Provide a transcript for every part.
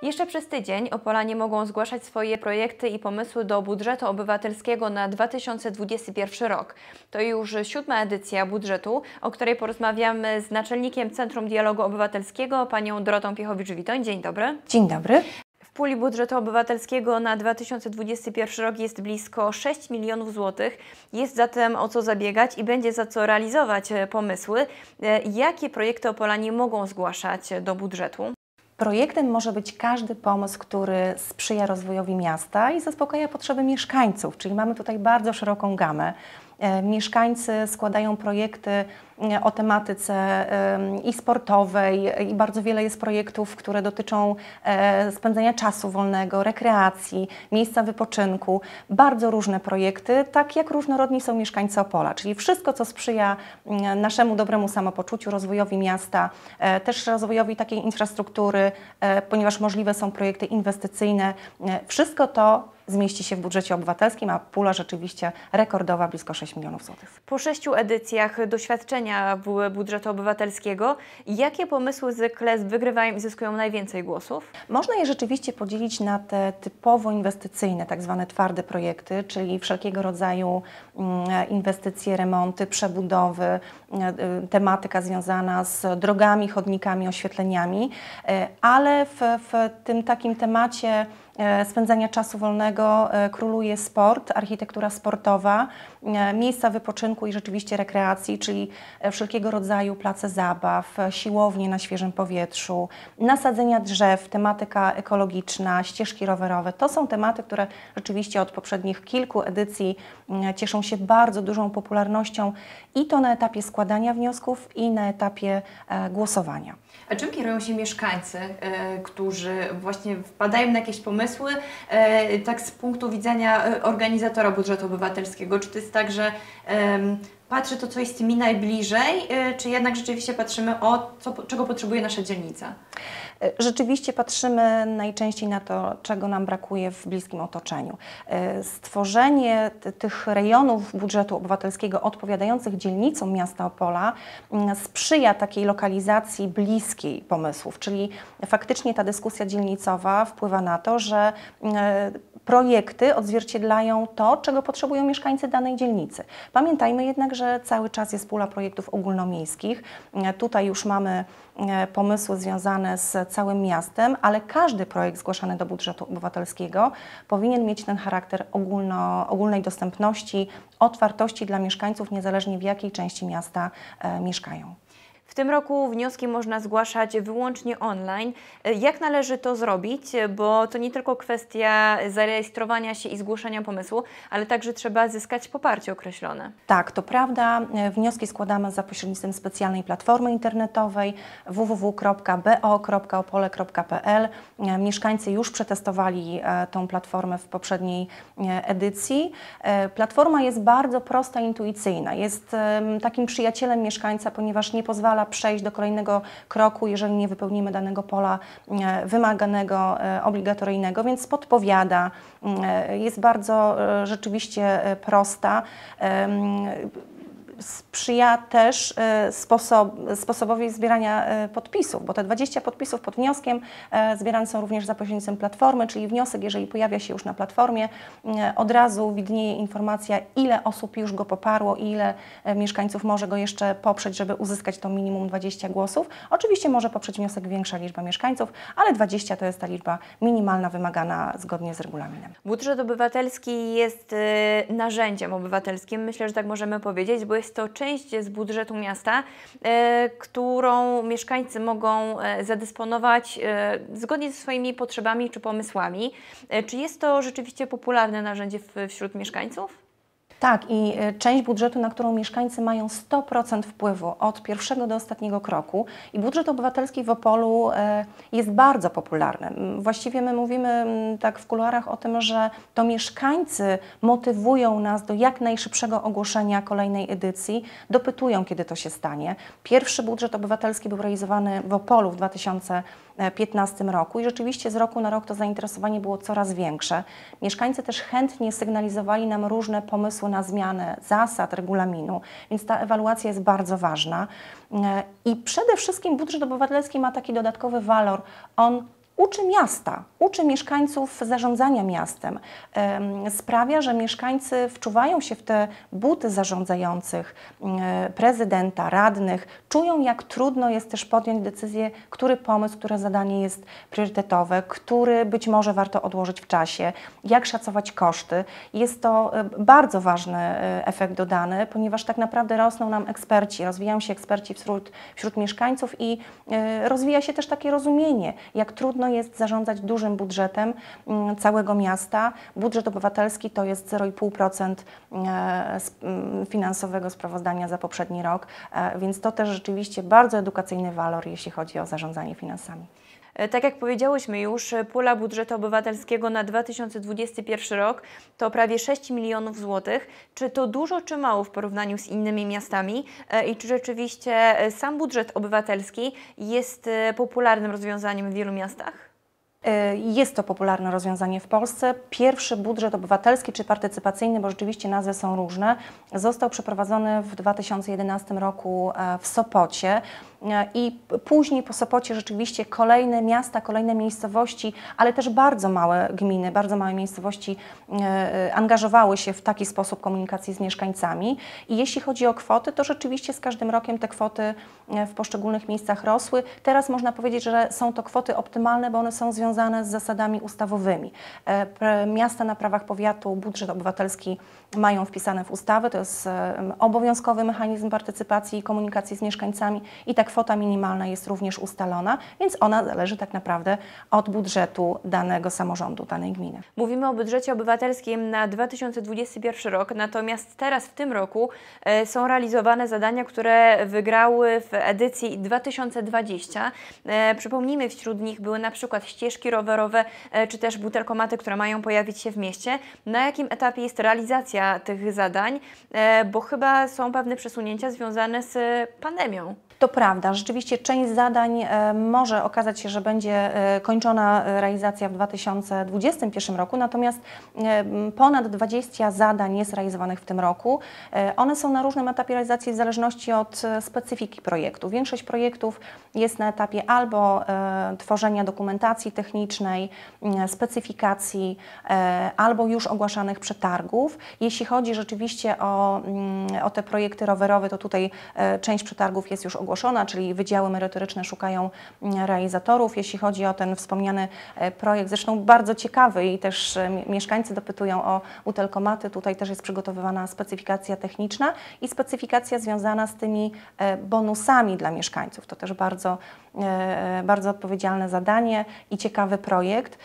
Jeszcze przez tydzień Opolanie mogą zgłaszać swoje projekty i pomysły do budżetu obywatelskiego na 2021 rok. To już 7. edycja budżetu, o której porozmawiamy z naczelnikiem Centrum Dialogu Obywatelskiego, panią Dorotą Piechowicz-Witoń. Dzień dobry. Dzień dobry. W puli budżetu obywatelskiego na 2021 rok jest blisko 6 milionów złotych. Jest zatem o co zabiegać i będzie za co realizować pomysły. Jakie projekty Opolanie mogą zgłaszać do budżetu? Projektem może być każdy pomysł, który sprzyja rozwojowi miasta i zaspokaja potrzeby mieszkańców, czyli mamy tutaj bardzo szeroką gamę. Mieszkańcy składają projekty o tematyce i sportowej, i bardzo wiele jest projektów, które dotyczą spędzania czasu wolnego, rekreacji, miejsca wypoczynku. Bardzo różne projekty, tak jak różnorodni są mieszkańcy Opola, czyli wszystko, co sprzyja naszemu dobremu samopoczuciu, rozwojowi miasta, też rozwojowi takiej infrastruktury, ponieważ możliwe są projekty inwestycyjne. Wszystko to zmieści się w budżecie obywatelskim, a pula rzeczywiście rekordowa, blisko 6 milionów złotych. Po 6 edycjach doświadczenia budżetu obywatelskiego, jakie pomysły zwykle wygrywają i zyskują najwięcej głosów? Można je rzeczywiście podzielić na te typowo inwestycyjne, tak zwane twarde projekty, czyli wszelkiego rodzaju inwestycje, remonty, przebudowy, tematyka związana z drogami, chodnikami, oświetleniami, ale w tym takim temacie spędzania czasu wolnego króluje sport, architektura sportowa, miejsca wypoczynku i rzeczywiście rekreacji, czyli wszelkiego rodzaju place zabaw, siłownie na świeżym powietrzu, nasadzenia drzew, tematyka ekologiczna, ścieżki rowerowe. To są tematy, które rzeczywiście od poprzednich kilku edycji cieszą się bardzo dużą popularnością i to na etapie składania wniosków i na etapie głosowania. A czym kierują się mieszkańcy, którzy właśnie wpadają na jakieś pomysły, tak z punktu widzenia organizatora budżetu obywatelskiego? Czy to jest tak, że patrzy to, co jest mi najbliżej, czy jednak rzeczywiście patrzymy czego potrzebuje nasza dzielnica? Rzeczywiście patrzymy najczęściej na to, czego nam brakuje w bliskim otoczeniu. Stworzenie tych rejonów budżetu obywatelskiego odpowiadających dzielnicom miasta Opola sprzyja takiej lokalizacji bliskiej pomysłów, czyli faktycznie ta dyskusja dzielnicowa wpływa na to, że projekty odzwierciedlają to, czego potrzebują mieszkańcy danej dzielnicy. Pamiętajmy jednak, że cały czas jest pula projektów ogólnomiejskich. Tutaj już mamy pomysły związane z całym miastem, ale każdy projekt zgłaszany do budżetu obywatelskiego powinien mieć ten charakter ogólnej dostępności, otwartości dla mieszkańców, niezależnie w jakiej części miasta mieszkają. W tym roku wnioski można zgłaszać wyłącznie online. Jak należy to zrobić? Bo to nie tylko kwestia zarejestrowania się i zgłoszenia pomysłu, ale także trzeba zyskać poparcie określone. Tak, to prawda. Wnioski składamy za pośrednictwem specjalnej platformy internetowej www.bo.opole.pl. Mieszkańcy już przetestowali tą platformę w poprzedniej edycji. Platforma jest bardzo prosta i intuicyjna. Jest takim przyjacielem mieszkańca, ponieważ nie pozwala przejść do kolejnego kroku, jeżeli nie wypełnimy danego pola wymaganego, obligatoryjnego, więc podpowiada, jest bardzo rzeczywiście prosta. Sprzyja też sposobowi zbierania podpisów, bo te 20 podpisów pod wnioskiem zbierane są również za pośrednictwem platformy, czyli wniosek, jeżeli pojawia się już na platformie, od razu widnieje informacja, ile osób już go poparło i ile mieszkańców może go jeszcze poprzeć, żeby uzyskać to minimum 20 głosów. Oczywiście może poprzeć wniosek większa liczba mieszkańców, ale 20 to jest ta liczba minimalna wymagana zgodnie z regulaminem. Budżet obywatelski jest narzędziem obywatelskim, myślę, że tak możemy powiedzieć, bo jest to część z budżetu miasta, którą mieszkańcy mogą zadysponować zgodnie ze swoimi potrzebami czy pomysłami. Czy jest to rzeczywiście popularne narzędzie wśród mieszkańców? Tak, i część budżetu, na którą mieszkańcy mają 100% wpływu od pierwszego do ostatniego kroku, i budżet obywatelski w Opolu jest bardzo popularny. Właściwie my mówimy tak w kuluarach o tym, że to mieszkańcy motywują nas do jak najszybszego ogłoszenia kolejnej edycji, dopytują, kiedy to się stanie. Pierwszy budżet obywatelski był realizowany w Opolu w 2015 roku i rzeczywiście z roku na rok to zainteresowanie było coraz większe. Mieszkańcy też chętnie sygnalizowali nam różne pomysły na zmianę zasad, regulaminu, więc ta ewaluacja jest bardzo ważna. I przede wszystkim budżet obywatelski ma taki dodatkowy walor. On uczy miasta, uczy mieszkańców zarządzania miastem. Sprawia, że mieszkańcy wczuwają się w te buty zarządzających, prezydenta, radnych, czują, jak trudno jest też podjąć decyzję, który pomysł, które zadanie jest priorytetowe, który być może warto odłożyć w czasie, jak szacować koszty. Jest to bardzo ważny efekt dodany, ponieważ tak naprawdę rosną nam eksperci, rozwijają się eksperci wśród mieszkańców i rozwija się też takie rozumienie, jak trudno jest zarządzać dużym budżetem całego miasta. Budżet obywatelski to jest 0,5% finansowego sprawozdania za poprzedni rok, więc to też rzeczywiście bardzo edukacyjny walor, jeśli chodzi o zarządzanie finansami. Tak jak powiedziałyśmy już, pula budżetu obywatelskiego na 2021 rok to prawie 6 milionów złotych. Czy to dużo, czy mało w porównaniu z innymi miastami? I czy rzeczywiście sam budżet obywatelski jest popularnym rozwiązaniem w wielu miastach? Jest to popularne rozwiązanie w Polsce. Pierwszy budżet obywatelski czy partycypacyjny, bo rzeczywiście nazwy są różne, został przeprowadzony w 2011 roku w Sopocie. I później po Sopocie rzeczywiście kolejne miasta, kolejne miejscowości, ale też bardzo małe gminy, bardzo małe miejscowości angażowały się w taki sposób komunikacji z mieszkańcami. I jeśli chodzi o kwoty, to rzeczywiście z każdym rokiem te kwoty w poszczególnych miejscach rosły. Teraz można powiedzieć, że są to kwoty optymalne, bo one są związane z zasadami ustawowymi. Miasta na prawach powiatu budżet obywatelski mają wpisane w ustawy, to jest obowiązkowy mechanizm partycypacji i komunikacji z mieszkańcami i ta kwota minimalna jest również ustalona, więc ona zależy tak naprawdę od budżetu danego samorządu, danej gminy. Mówimy o budżecie obywatelskim na 2021 rok, natomiast teraz w tym roku są realizowane zadania, które wygrały w edycji 2020. Przypomnijmy, wśród nich były na przykład ścieżki rowerowe, czy też butelkomaty, które mają pojawić się w mieście. Na jakim etapie jest realizacja tych zadań, bo chyba są pewne przesunięcia związane z pandemią. To prawda, rzeczywiście część zadań może okazać się, że będzie kończona realizacja w 2021 roku, natomiast ponad 20 zadań jest realizowanych w tym roku. One są na różnym etapie realizacji w zależności od specyfiki projektu. Większość projektów jest na etapie albo tworzenia dokumentacji technicznej, specyfikacji, albo już ogłaszanych przetargów. Jeśli chodzi rzeczywiście o te projekty rowerowe, to tutaj część przetargów jest już ogłoszona, czyli wydziały merytoryczne szukają realizatorów. Jeśli chodzi o ten wspomniany projekt, zresztą bardzo ciekawy i też mieszkańcy dopytują o butelkomaty, tutaj też jest przygotowywana specyfikacja techniczna i specyfikacja związana z tymi bonusami dla mieszkańców. To też bardzo odpowiedzialne zadanie i ciekawy projekt.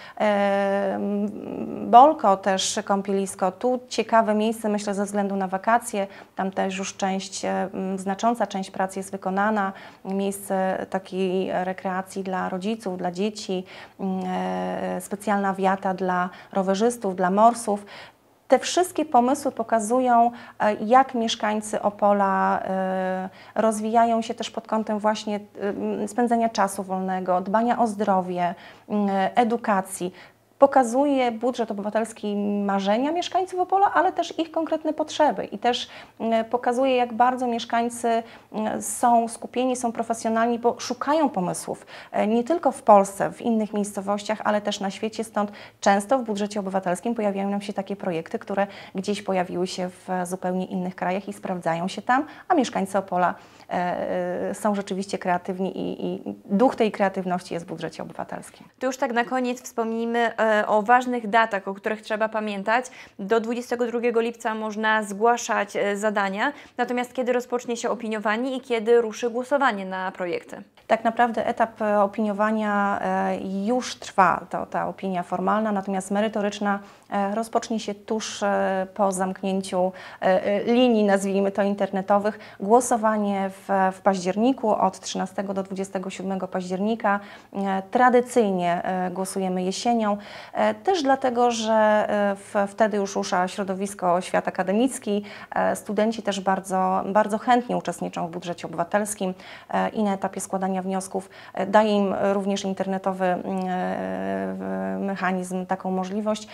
Bolko też, kąpielisko, tu ciekawe miejsce, myślę, ze względu na wakacje, tam też już znacząca część pracy jest wykonana, miejsce takiej rekreacji dla rodziców, dla dzieci, specjalna wiata dla rowerzystów, dla morsów. Te wszystkie pomysły pokazują, jak mieszkańcy Opola rozwijają się też pod kątem właśnie spędzania czasu wolnego, dbania o zdrowie, edukacji. Pokazuje budżet obywatelski marzenia mieszkańców Opola, ale też ich konkretne potrzeby i też pokazuje, jak bardzo mieszkańcy są skupieni, są profesjonalni, bo szukają pomysłów nie tylko w Polsce, w innych miejscowościach, ale też na świecie, stąd często w budżecie obywatelskim pojawiają nam się takie projekty, które gdzieś pojawiły się w zupełnie innych krajach i sprawdzają się tam, a mieszkańcy Opola są rzeczywiście kreatywni i duch tej kreatywności jest w budżecie obywatelskim. To już tak na koniec wspomnijmy o ważnych datach, o których trzeba pamiętać. Do 22 lipca można zgłaszać zadania, natomiast kiedy rozpocznie się opiniowanie i kiedy ruszy głosowanie na projekty? Tak naprawdę etap opiniowania już trwa, ta opinia formalna, natomiast merytoryczna rozpocznie się tuż po zamknięciu linii, nazwijmy to, internetowych. Głosowanie w październiku, od 13 do 27 października. Tradycyjnie głosujemy jesienią, też dlatego, że wtedy już rusza środowisko, świat akademicki. Studenci też bardzo chętnie uczestniczą w budżecie obywatelskim i na etapie składania wniosków daje im również internetowy mechanizm taką możliwość,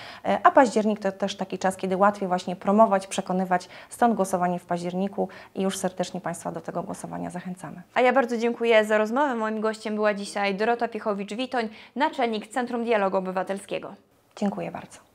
a październik to też taki czas, kiedy łatwiej właśnie promować, przekonywać, stąd głosowanie w październiku i już serdecznie Państwa do tego głosowania zachęcamy. A ja bardzo dziękuję za rozmowę. Moim gościem była dzisiaj Dorota Piechowicz-Witoń, naczelnik Centrum Dialogu Obywatelskiego. Dziękuję bardzo.